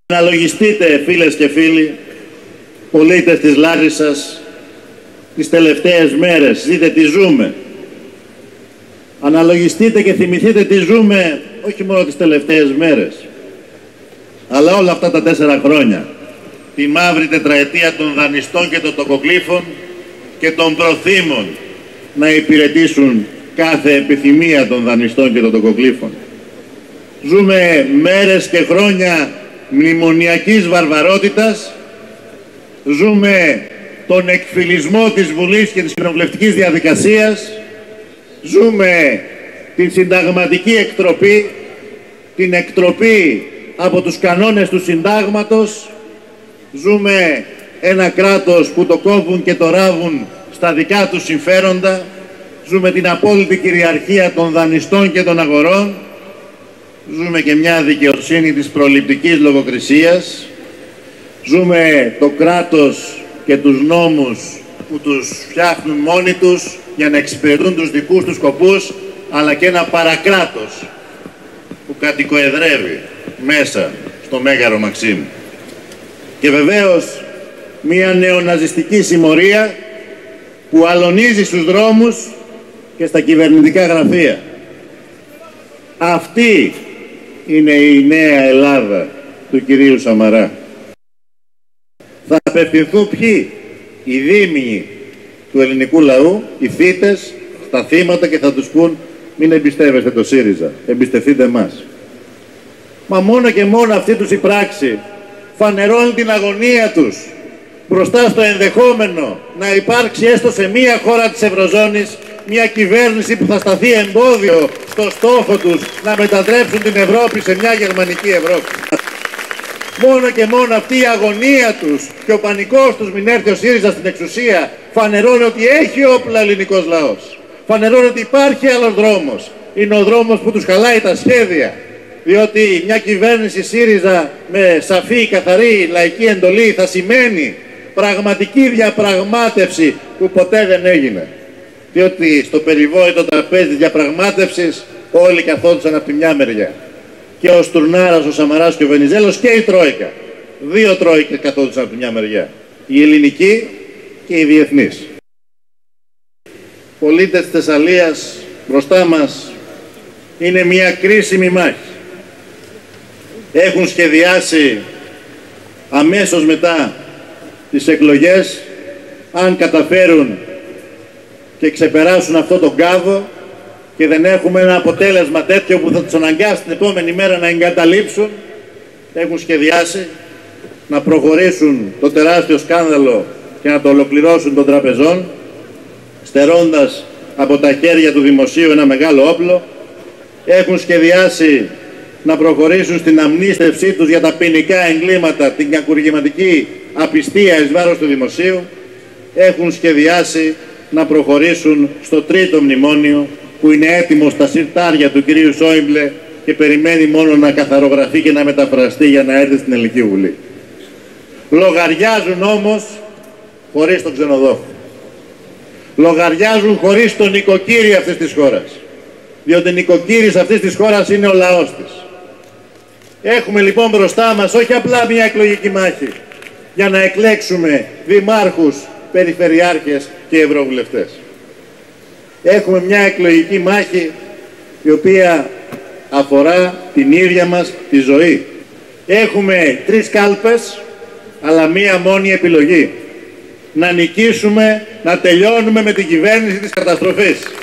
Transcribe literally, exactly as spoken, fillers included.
Αναλογιστείτε, φίλες και φίλοι, πολίτες της Λάρισσας, τις τελευταίες μέρες, δείτε τι ζούμε. Αναλογιστείτε και θυμηθείτε τι ζούμε, όχι μόνο τις τελευταίες μέρες, αλλά όλα αυτά τα τέσσερα χρόνια. Τη μαύρη τετραετία των δανειστών και των τοκοκλήφων και των προθύμων να υπηρετήσουν κάθε επιθυμία των δανειστών και των τοκοκλήφων. Ζούμε μέρες και χρόνια μνημονιακής βαρβαρότητας, ζούμε τον εκφυλισμό της Βουλής και της κοινοβουλευτικής διαδικασίας, ζούμε την συνταγματική εκτροπή, την εκτροπή από τους κανόνες του συντάγματος, ζούμε ένα κράτος που το κόβουν και το ράβουν στα δικά τους συμφέροντα, ζούμε την απόλυτη κυριαρχία των δανειστών και των αγορών, ζούμε και μια δικαιοσύνη της προληπτικής λογοκρισίας, ζούμε το κράτος και τους νόμους που τους φτιάχνουν μόνοι τους για να εξυπηρετούν τους δικούς τους σκοπούς, αλλά και ένα παρακράτος που κατοικοεδρεύει μέσα στο Μέγαρο Μαξίμου. Και βεβαίως μια νεοναζιστική συμμορία που αλωνίζει στους δρόμους και στα κυβερνητικά γραφεία. Αυτή είναι η νέα Ελλάδα του κυρίου Σαμαρά. Θα απευθυνθούν ποιοι? Οι δήμοι του ελληνικού λαού, οι θύτες, στα θύματα και θα τους πούν μην εμπιστεύεστε το ΣΥΡΙΖΑ, εμπιστευτείτε εμάς. Μα μόνο και μόνο αυτή τους η πράξη φανερώνει την αγωνία τους μπροστά στο ενδεχόμενο να υπάρξει έστω σε μία χώρα της Ευρωζώνης μια κυβέρνηση που θα σταθεί εμπόδιο στο στόχο τους να μετατρέψουν την Ευρώπη σε μια γερμανική Ευρώπη. Μόνο και μόνο αυτή η αγωνία τους και ο πανικός τους μην έρθει ο ΣΥΡΙΖΑ στην εξουσία φανερώνει ότι έχει όπλα ελληνικός λαός. Φανερώνει ότι υπάρχει άλλος δρόμος. Είναι ο δρόμος που τους χαλάει τα σχέδια. Διότι μια κυβέρνηση ΣΥΡΙΖΑ με σαφή, καθαρή, λαϊκή εντολή θα σημαίνει πραγματική διαπραγμάτευση που ποτέ δεν έγινε. Διότι στο περιβόητο τραπέζι διαπραγμάτευσης όλοι καθόντουσαν από τη μια μεριά. Και ο Στουρνάρας, ο Σαμαράς και ο Βενιζέλος και η Τρόικα. Δύο Τρόικες καθόντουσαν από τη μια μεριά. Η ελληνική και η διεθνής. Πολίτες της Θεσσαλίας, μπροστά μας είναι μια κρίσιμη μάχη. Έχουν σχεδιάσει αμέσως μετά τις εκλογές, αν καταφέρουν και ξεπεράσουν αυτό τον κάβο και δεν έχουμε ένα αποτέλεσμα τέτοιο που θα τους αναγκάσει την επόμενη μέρα να εγκαταλείψουν, έχουν σχεδιάσει να προχωρήσουν το τεράστιο σκάνδαλο και να το ολοκληρώσουν των τραπεζών, στερώντας από τα χέρια του δημοσίου ένα μεγάλο όπλο. Έχουν σχεδιάσει να προχωρήσουν στην αμνίστευσή τους για τα ποινικά εγκλήματα, την κακουργηματική απιστία εις βάρος του δημοσίου. Έχουν σχεδιάσει να προχωρήσουν στο τρίτο μνημόνιο που είναι έτοιμο στα συρτάρια του κυρίου Σόιμπλε και περιμένει μόνο να καθαρογραφεί και να μεταφραστεί για να έρθει στην Ελληνική Βουλή. Λογαριάζουν όμως χωρίς τον ξενοδόχο. Λογαριάζουν χωρίς τον νοικοκύριο αυτής της χώρας. Διότι νοικοκύρης αυτής της χώρας είναι ο λαός της. Έχουμε λοιπόν μπροστά μας όχι απλά μια εκλογική μάχη για να εκλέξουμε δημάρχους, περιφερειάρχες και ευρωβουλευτές. Έχουμε μια εκλογική μάχη η οποία αφορά την ίδια μας τη ζωή. Έχουμε τρεις κάλπες, αλλά μία μόνη επιλογή. Να νικήσουμε, να τελειώνουμε με την κυβέρνηση της καταστροφής.